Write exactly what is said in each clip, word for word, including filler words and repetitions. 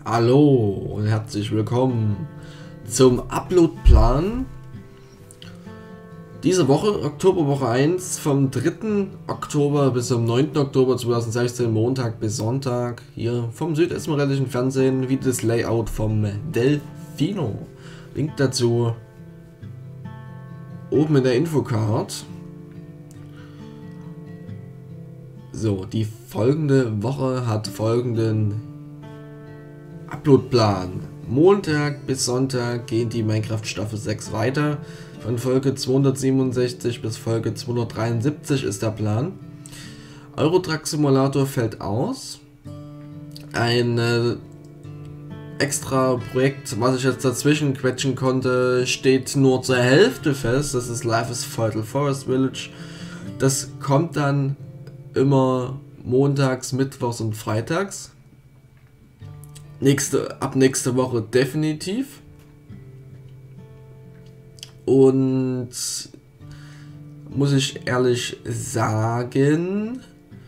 Hallo und herzlich willkommen zum Uploadplan diese Woche, Oktoberwoche eins, vom dritten Oktober bis zum neunten Oktober zweitausendsechzehn, Montag bis Sonntag, hier vom südesmerellischen Fernsehen, wie das Layout vom Delfino. Link dazu oben in der Infocard. So, die folgende Woche hat folgenden Uploadplan. Montag bis Sonntag geht die Minecraft Staffel sechs weiter. Von Folge zweihundertsiebenundsechzig bis Folge zweihundertdreiundsiebzig ist der Plan. Euro Truck Simulator fällt aus. Ein äh, extra Projekt, was ich jetzt dazwischen quetschen konnte, steht nur zur Hälfte fest. Das ist Life is Vital Forest Village. Das kommt dann immer montags, mittwochs und freitags. Nächste, ab nächste Woche definitiv. Und muss ich ehrlich sagen,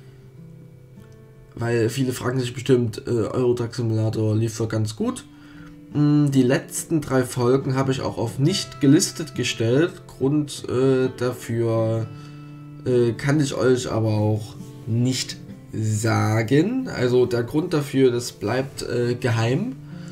weil viele fragen sich bestimmt, äh, Euro Truck Simulator lief doch ganz gut. Die letzten drei Folgen habe ich auch auf nicht gelistet gestellt. Grund äh, dafür äh, kann ich euch aber auch nicht sagen. Also der Grund dafür, das bleibt äh, geheim.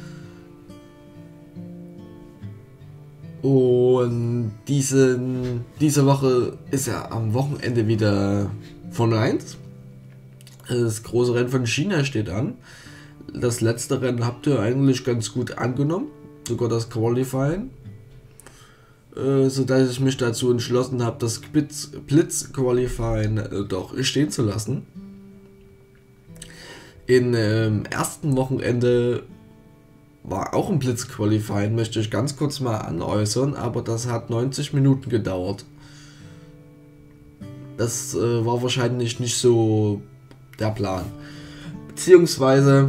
Und diesen, diese Woche ist ja am Wochenende wieder Formel eins. Das große Rennen von China steht an. Das letzte Rennen habt ihr eigentlich ganz gut angenommen. Sogar das Qualifying. Äh, sodass ich mich dazu entschlossen habe, das Blitz, Blitz Qualifying äh, doch stehen zu lassen. Im ähm, ersten Wochenende war auch ein Blitz Qualifying, möchte ich ganz kurz mal anäußern, aber das hat neunzig Minuten gedauert. Das äh, war wahrscheinlich nicht so der Plan. Beziehungsweise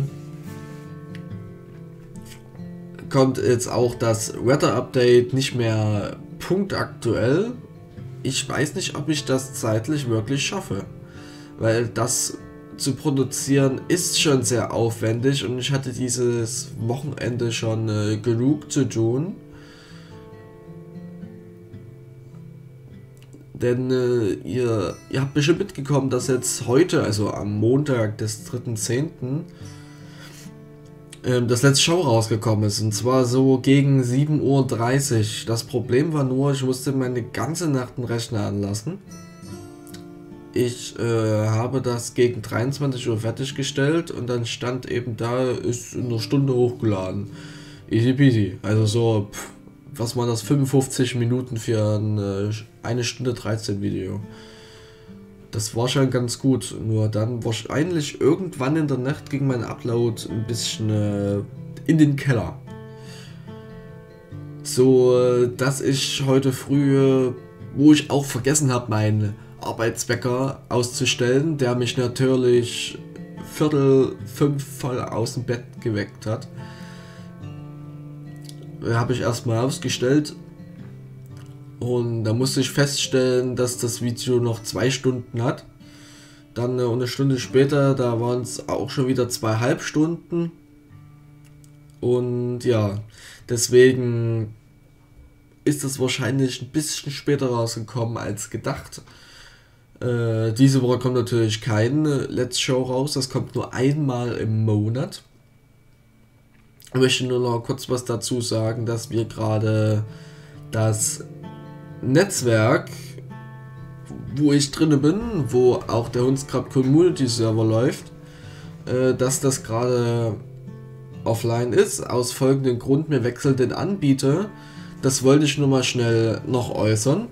kommt jetzt auch das Weather Update nicht mehr punktaktuell. Ich weiß nicht, ob ich das zeitlich wirklich schaffe, weil das zu produzieren ist schon sehr aufwendig und ich hatte dieses Wochenende schon äh, genug zu tun. Denn äh, ihr, ihr habt bestimmt mitgekommen, dass jetzt heute, also am Montag des dritten zehnten das letzte Show rausgekommen ist, und zwar so gegen sieben Uhr dreißig. Das Problem war nur, ich musste meine ganze Nacht den Rechner anlassen. Ich äh, habe das gegen dreiundzwanzig Uhr fertiggestellt und dann stand eben da, ist in einer Stunde hochgeladen. Easy peasy. Also so, pff, was man das fünfundfünfzig Minuten für ein äh, eine Stunde dreizehn Video. Das war schon ganz gut, nur dann wahrscheinlich irgendwann in der Nacht ging mein Upload ein bisschen äh, in den Keller. So, dass ich heute früh, wo ich auch vergessen habe, meinen Arbeitswecker auszustellen, der mich natürlich viertel fünf voll aus dem Bett geweckt hat, habe ich erstmal ausgestellt. Und da musste ich feststellen, dass das Video noch zwei Stunden hat. Dann eine Stunde später, da waren es auch schon wieder zweieinhalb Stunden. Und ja, deswegen ist es wahrscheinlich ein bisschen später rausgekommen als gedacht. Äh, diese Woche kommt natürlich kein Let's Show raus, das kommt nur einmal im Monat. Ich möchte nur noch kurz was dazu sagen, dass wir gerade das Netzwerk, wo ich drinne bin, wo auch der Hundscrap Community Server läuft, äh, dass das gerade offline ist, aus folgendem Grund: mir wechselt den Anbieter. Das wollte ich nur mal schnell noch äußern.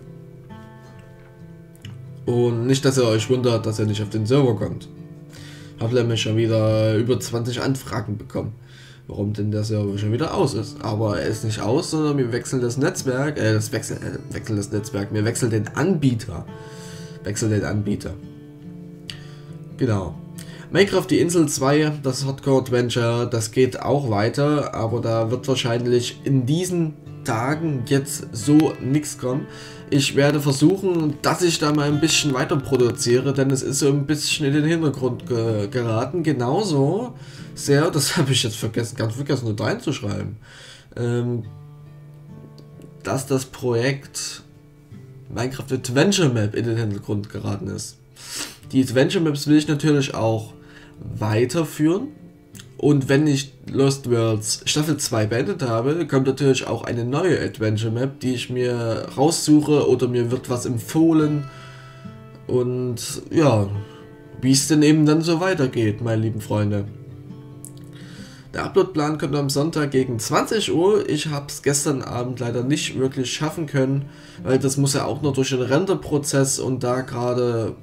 Und nicht, dass ihr euch wundert, dass ihr nicht auf den Server kommt. Habe nämlich schon wieder über zwanzig Anfragen bekommen, warum denn der Server schon wieder aus ist. Aber er ist nicht aus, sondern wir wechseln das Netzwerk, äh, das wechseln, äh, wechseln das Netzwerk, wir wechseln den Anbieter. Wechseln den Anbieter. Genau. Minecraft die Insel zwei, das Hardcore Adventure, das geht auch weiter, aber da wird wahrscheinlich in diesen Tagen jetzt so nichts kommen. Ich werde versuchen, dass ich da mal ein bisschen weiter produziere, denn es ist so ein bisschen in den Hintergrund ge geraten. Genauso sehr, das habe ich jetzt vergessen, ganz vergessen, nur reinzuschreiben, ähm, dass das Projekt Minecraft Adventure Map in den Hintergrund geraten ist. Die Adventure Maps will ich natürlich auch weiterführen. Und wenn ich Lost Worlds Staffel zwei beendet habe, kommt natürlich auch eine neue Adventure Map, die ich mir raussuche oder mir wird was empfohlen. Und ja, wie es denn eben dann so weitergeht, meine lieben Freunde. Der Uploadplan kommt am Sonntag gegen zwanzig Uhr. Ich habe es gestern Abend leider nicht wirklich schaffen können, weil das muss ja auch noch durch den Renderprozess und da gerade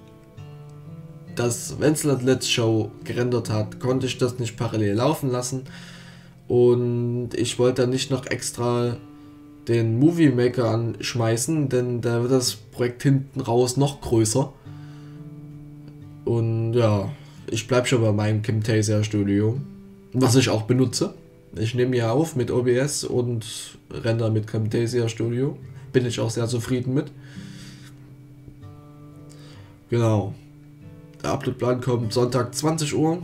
das Wenzel Let's Show gerendert hat, konnte ich das nicht parallel laufen lassen. Und ich wollte dann nicht noch extra den Movie Maker anschmeißen, denn da wird das Projekt hinten raus noch größer. Und ja, ich bleibe schon bei meinem Camtasia Studio, was ich auch benutze. Ich nehme ja auf mit O B S und render mit Camtasia Studio. Bin ich auch sehr zufrieden mit. Genau. Der Uploadplan kommt Sonntag zwanzig Uhr.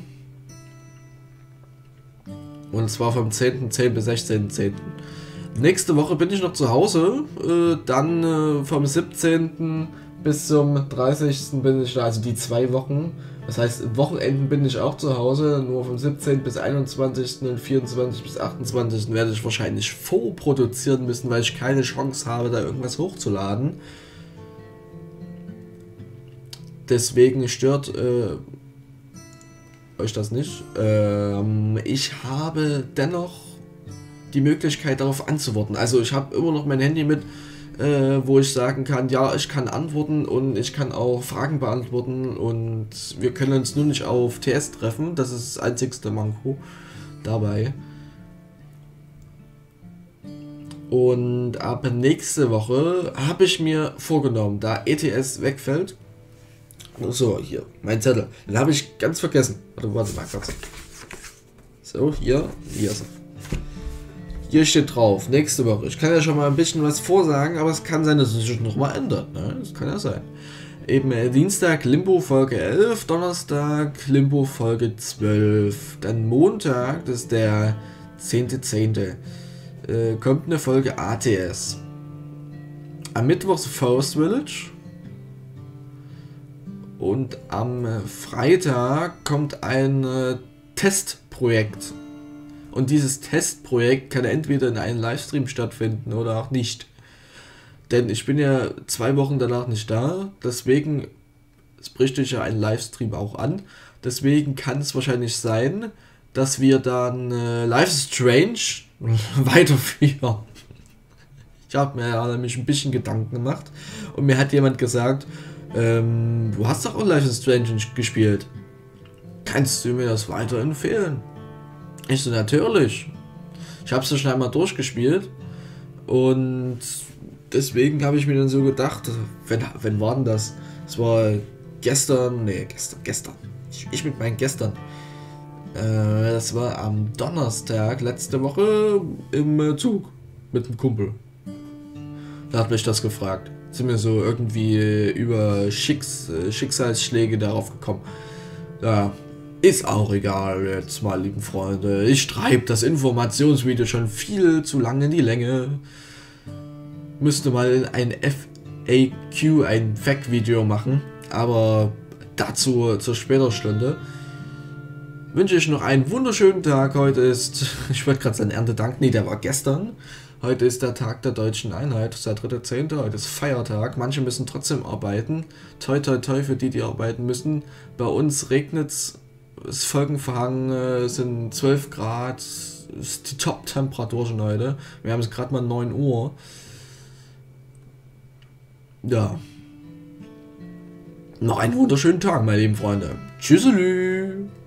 Und zwar vom zehnten zehnten bis sechzehnten zehnten Nächste Woche bin ich noch zu Hause. Äh, dann äh, vom siebzehnten bis zum dreißigsten bin ich da, also die zwei Wochen. Das heißt, Wochenenden bin ich auch zu Hause. Nur vom siebzehnten bis einundzwanzigsten und vierundzwanzigsten bis achtundzwanzigsten werde ich wahrscheinlich vorproduzieren müssen, weil ich keine Chance habe, da irgendwas hochzuladen. Deswegen stört äh, euch das nicht. Ähm, ich habe dennoch die Möglichkeit darauf anzuworten. Also ich habe immer noch mein Handy mit, äh, wo ich sagen kann, ja, ich kann antworten und ich kann auch Fragen beantworten und wir können uns nur nicht auf T S treffen. Das ist das einzigste Manko dabei. Und ab nächste Woche habe ich mir vorgenommen, da E T S wegfällt. So, hier, mein Zettel. Den habe ich ganz vergessen. Warte, warte mal kurz. So, hier, hier ist er. Hier steht drauf, nächste Woche. Ich kann ja schon mal ein bisschen was vorsagen, aber es kann sein, dass es sich nochmal ändert. Ne? Das kann ja sein. Eben äh, Dienstag Limbo Folge elf, Donnerstag Limbo Folge zwölf. Dann Montag, das ist der zehnte zehnte Äh, kommt eine Folge A T S. Am Mittwoch The Forest Village. Und am Freitag kommt ein äh, Testprojekt. Und dieses Testprojekt kann entweder in einem Livestream stattfinden oder auch nicht. Denn ich bin ja zwei Wochen danach nicht da. Deswegen, es bricht sich ja ein Livestream auch an. Deswegen kann es wahrscheinlich sein, dass wir dann äh, Life is Strange weiterführen. Ich habe mir ja nämlich ein bisschen Gedanken gemacht. Und mir hat jemand gesagt, Ähm, du hast doch auch Life is Strange gespielt. Kannst du mir das weiterempfehlen? Ich so, natürlich. Ich habe es ja schon einmal durchgespielt. Und deswegen habe ich mir dann so gedacht, wenn, wenn war denn das? Es war gestern, nee, gestern, gestern. Ich, ich mit meinen gestern. Äh, das war am Donnerstag letzte Woche im Zug mit einem Kumpel. Da hat mich das gefragt. Sind wir so irgendwie über Schicks, Schicksalsschläge darauf gekommen. Ja, ist auch egal jetzt mal, lieben Freunde. Ich treibe das Informationsvideo schon viel zu lange in die Länge. Müsste mal ein F A Q, ein Fact-Video machen. Aber dazu zur späteren Stunde. Wünsche ich noch einen wunderschönen Tag. Heute ist, ich wollte gerade sagen Erntedank, nee, der war gestern. Heute ist der Tag der deutschen Einheit, das ist der dritte zehnte Heute ist Feiertag. Manche müssen trotzdem arbeiten. Toi, toi, toi für die, die arbeiten müssen. Bei uns regnet es, ist Wolkenverhangen, es sind zwölf Grad, ist die Top-Temperatur schon heute. Wir haben es gerade mal neun Uhr. Ja. Noch einen wunderschönen Tag, meine lieben Freunde. Tschüsselü.